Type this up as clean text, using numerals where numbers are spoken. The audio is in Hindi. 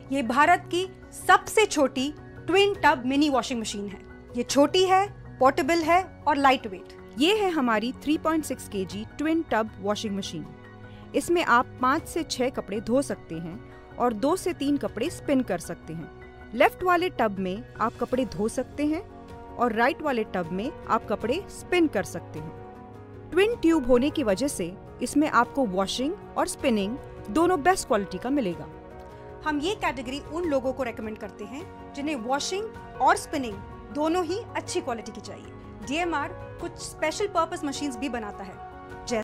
ये भारत की सबसे छोटी twin tub mini washing machine है। ये छोटी है, पोर्टेबल है और लाइट वेट। ये है हमारी 3.6 kg twin tub washing machine. इसमें आप 5 से 6 कपड़े धो सकते हैं और 2 से 3 कपड़े स्पिन कर सकते हैं। लेफ्ट वाले टब में आप कपड़े धो सकते हैं और राइट वाले टब में आप कपड़े स्पिन कर सकते हैं। ट्विन ट्यूब होने की वजह से इसमें आपको वॉशिंग और स्पिनिंग दोनों बेस्ट क्वालिटी का मिलेगा। हम ये कैटेगरी उन लोगों को रेकमेंड करते हैं जिन्हें वॉशिंग और स्पिनिंग दोनों ही अच्छी क्वालिटी की चाहिए। DMR कुछ स्पेशल पर्पस मशीन्स भी बनाता है।